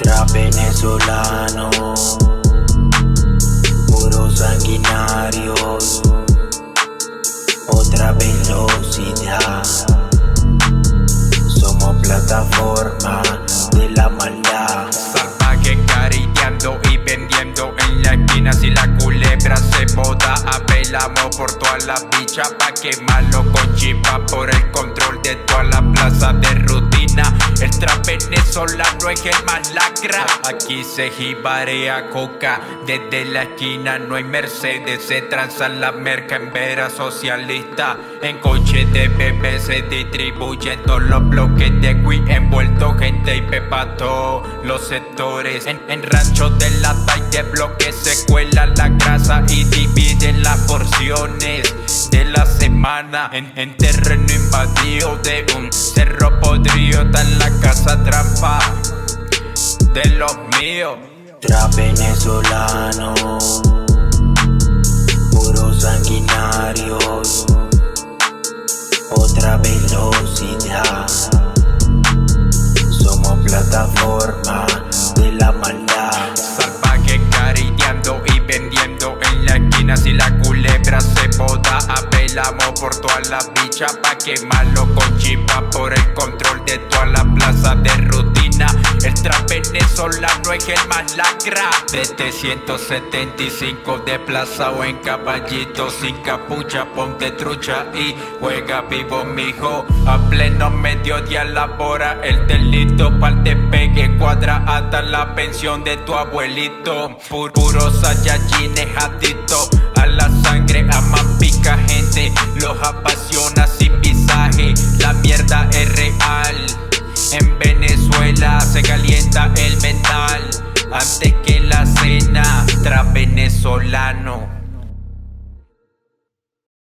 Trap venezolano, puros sanguinarios, otra velocidad. Somos plataforma de la maldad. Salvaje cariteando y vendiendo en la esquina. Si la culebra se bota, apelamos por todas las bichas pa' quemarlo con chipa. Por el control de toda la plaza de rutina. El trap venezolano es el más lacra. Aquí se jibarea coca. Desde la esquina no hay Mercedes. Se transan la merca en vera socialista. En coche de bebé se distribuyen todos los bloques de Wii. Envuelto gente y pepa todos los sectores. En ranchos de lata y de bloques se cuela la grasa y dividen las porciones de la semana. En terreno invadido de un cerro podrido está en la casa trampa de los míos. Trap venezolano, puros sanguinarios, otra velocidad. Somos plataforma de la maldad. Salvaje cariteando y vendiendo en la esquina. Si la culebra se bota, apelamos por todas las bichas pa' quemarlo con chipa. Por el control de toda la plaza de rutina. El trap venezolano es el más lacra. Desde 175 desplazado en caballito sin capucha, ponte trucha y juega vivo, mijo. A pleno mediodía labora el delito. Pa'l despegue cuadra hasta la pensión de tu abuelito. Puros saiyajines adictos a la sangre, aman pica gente, los apasiona sin visaje. La mierda es real. En Venezuela se calienta el metal antes que la cena. Trap venezolano.